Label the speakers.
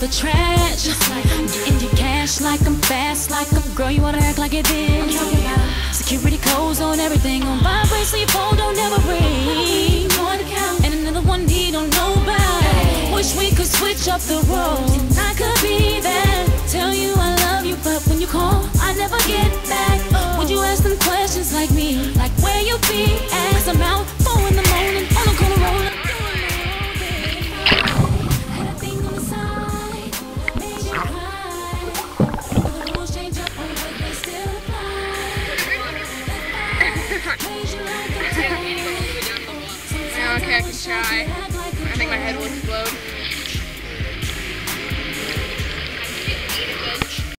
Speaker 1: the trash. Getting your cash like I'm fast, like I'm girl, you wanna act like it did. Security codes on everything, on vibrate so your phone don't ever ring. And another one he don't know about. Wish we could switch up the roles. I could be there, tell you I love you, but when you call, I never get back. Would you ask them questions like me, like where you be at? 'Cause I'm out 4 in the morning on the corner rolling.
Speaker 2: Okay, I can try. I think my head will explode.